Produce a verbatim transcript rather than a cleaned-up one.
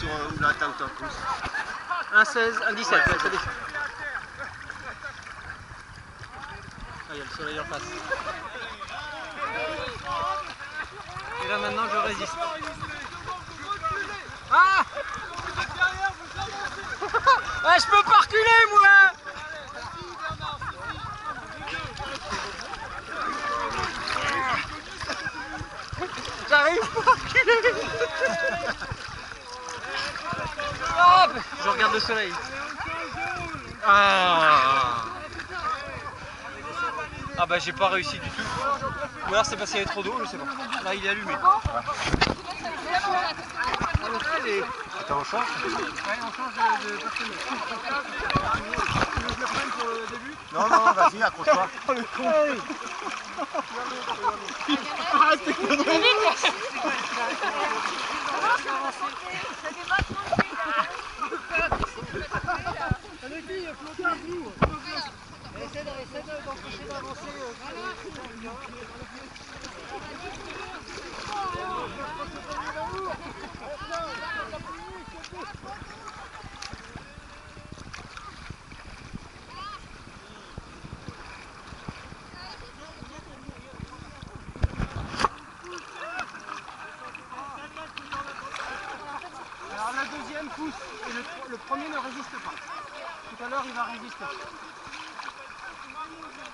sur euh, où là t'as autant de pouces. Un seize, un dix-sept, ouais, ça descend. Ah, il y a le soleil en face. Et là maintenant je résiste. Ah ah, je peux pas reculer moi. J'arrive pas à reculer. Hop, je regarde le soleil. Ah, ah bah j'ai pas réussi du tout. Ou alors c'est parce qu'il y avait trop d'eau, je sais pas. Là il est allumé. Attends, on change? Ouais, on change de, de personnage. Tu veux que je le prenne pour le début? Non, non, vas-y, accroche-toi. Oh le con! Arrête tes conneries! Les filles, flottez à vous! Essaye d'empêcher d'avancer. Alors la deuxième pousse et le, le premier ne résiste pas. Tout à l'heure il va résister.